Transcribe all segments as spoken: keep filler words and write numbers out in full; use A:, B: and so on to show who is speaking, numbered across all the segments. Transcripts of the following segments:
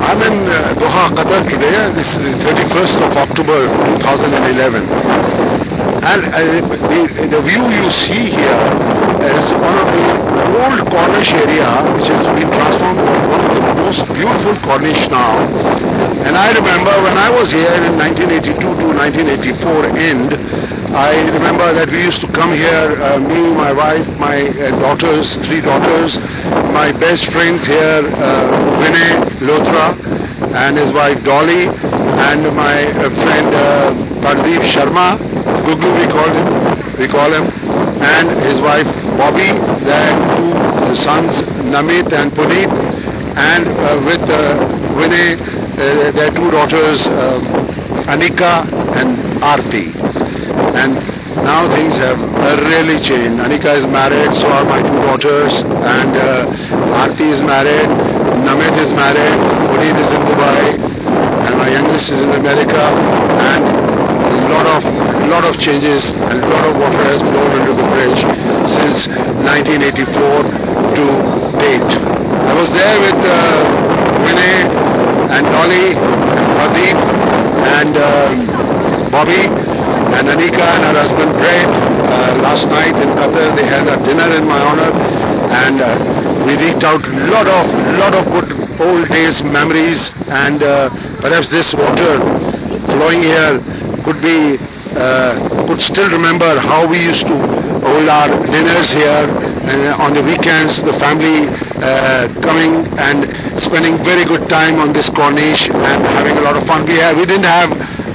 A: I'm in uh, Doha, Qatar today, and this is the thirty-first of October two thousand eleven. And uh, the, the view you see here is one of the old Cornish area, which has been transformed into one of the most beautiful Cornish now. And I remember when I was here in nineteen eighty-two to nineteen eighty-four end, I remember that we used to come here, uh, me, my wife, my uh, daughters, three daughters, my best friends here, uh, Vinay Lothra and his wife Dolly, and my uh, friend uh, Pardeep Sharma, Gugu we call him, we call him, and his wife Bobby, their two sons Namit and Puneet, and uh, with uh, Vinay, uh, their two daughters uh, Anika and Aarti. And now things have really changed. Anika is married, so are my two daughters, and uh, Aarti is married, Namit is married, Puneet is in Dubai, and my youngest is in America, and a lot of lot of changes and a lot of water has flowed under the bridge since nineteen eighty-four to date. I was there with uh, Vinay and Dolly and Pradeep and uh, Bobby and Anika and her husband Brett. Uh, last night in Qatar they had a dinner in my honor, and uh, we reeked out a lot of lot of good old days memories, and uh, perhaps this water flowing here could be uh, could still remember how we used to hold our dinners here, and on the weekends the family uh, coming and spending very good time on this Corniche and having a lot of fun. We, have, we didn't have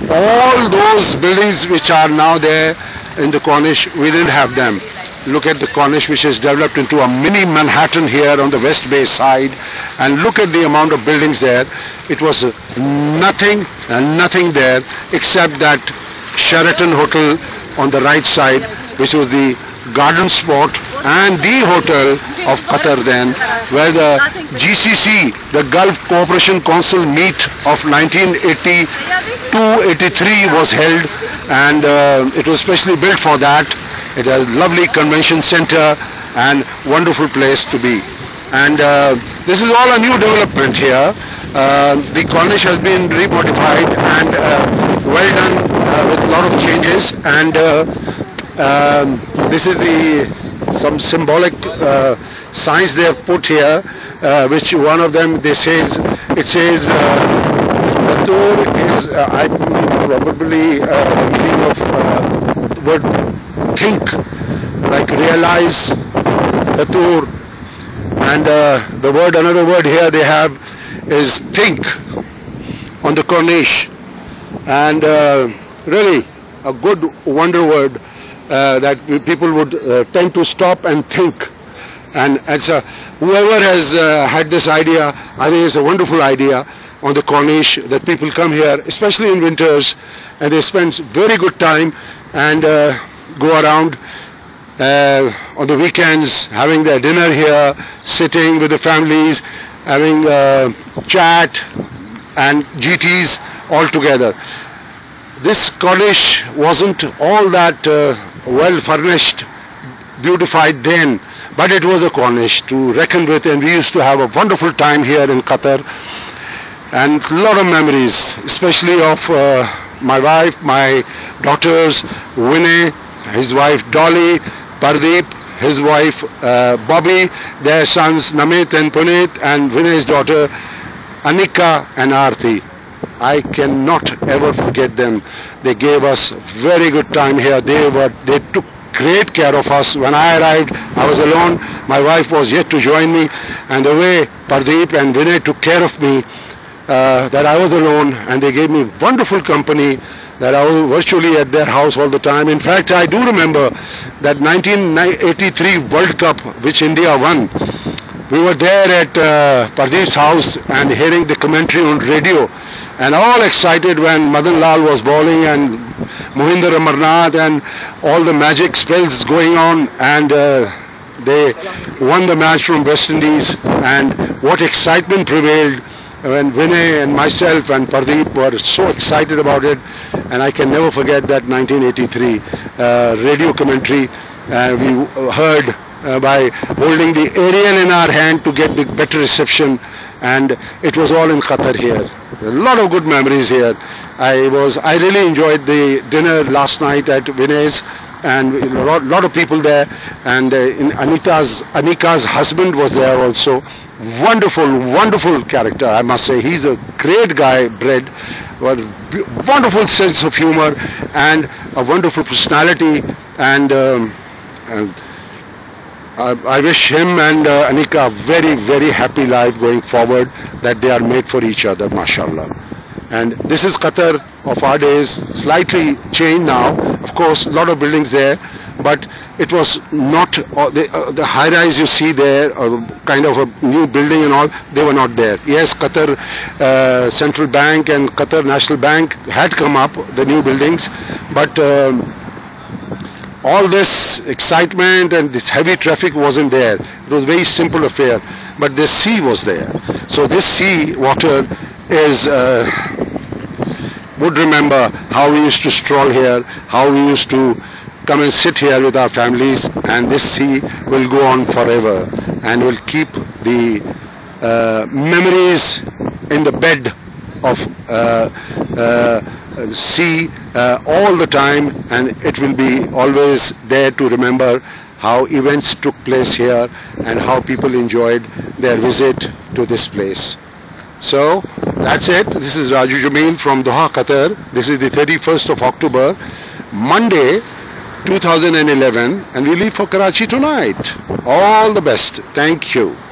A: all those buildings which are now there in the Corniche. We didn't have them. Look at the Corniche, which has developed into a mini Manhattan here on the West Bay side, and look at the amount of buildings there. It was nothing and nothing there except that Sheraton Hotel on the right side, which was the garden spot and the hotel of Qatar then, where the G C C, the Gulf Cooperation Council meet of nineteen eighty-two eighty-three was held, and uh, it was specially built for that. It has a lovely convention center and wonderful place to be. And uh, this is all a new development here. Uh, the Corniche has been remodified and uh, well done uh, with a lot of changes. And uh, um, this is the some symbolic uh, signs they have put here, uh, which one of them they says it says uh, the door is uh, I probably uh, the meaning of uh, the word think, like realize, the door, and uh, the word another word here they have is think on the Corniche, and uh, really a good wonder word uh, that people would uh, tend to stop and think. And it's a, whoever has uh, had this idea, I think it's a wonderful idea on the Corniche, that people come here, especially in winters, and they spend very good time and uh, go around uh, on the weekends, having their dinner here, sitting with the families, having uh, chat and G Ts all together. This Corniche wasn't all that uh, well furnished, beautified then, but it was a Corniche to reckon with, and we used to have a wonderful time here in Qatar, and a lot of memories, especially of uh, my wife, my daughters, Vinay, his wife Dolly, Pardeep, his wife uh, Bobby, their sons Namit and Puneet, and Vinay's daughter Anika and Aarti. I cannot ever forget them. They gave us very good time here. They were, they took great care of us. When I arrived, I was alone. My wife was yet to join me, and the way Pardeep and Vinay took care of me, uh, that I was alone, and they gave me wonderful company, that I was virtually at their house all the time. In fact, I do remember that nineteen eighty-three World Cup, which India won. We were there at uh, Pardeep's house and hearing the commentary on radio, and all excited when Madan Lal was bowling and Mohinder Amarnath and all the magic spells going on, and uh, they won the match from West Indies, and what excitement prevailed when Vinay and myself and Pardeep were so excited about it. And I can never forget that nineteen eighty-three uh, radio commentary uh, we heard uh, by holding the aerial in our hand to get the better reception, and it was all in Qatar here. A lot of good memories here. I was I really enjoyed the dinner last night at Vinay's, and a lot, lot of people there, and uh, in Anita's Anika's husband was there also. Wonderful, wonderful character, I must say. He's a great guy, Brad. Wonderful sense of humor and a wonderful personality, and, um, and I, I wish him and uh, Anika a very, very happy life going forward, that they are made for each other, mashallah. And this is Qatar of our days, slightly changed now. Of course, a lot of buildings there, but it was not uh, the, uh, the high rise you see there, uh, kind of a new building and all, they were not there. Yes, Qatar uh, Central Bank and Qatar National Bank had come up, the new buildings, but um, all this excitement and this heavy traffic wasn't there. It was a very simple affair, but the sea was there. So this sea water is, uh, would remember how we used to stroll here, how we used to come and sit here with our families, and this sea will go on forever and will keep the uh, memories in the bed of uh, uh, sea uh, all the time, and it will be always there to remember how events took place here and how people enjoyed their visit to this place. So that's it. This is Raju Jameel from Doha, Qatar. This is the thirty-first of October, Monday two thousand eleven, and we leave for Karachi tonight. All the best. Thank you.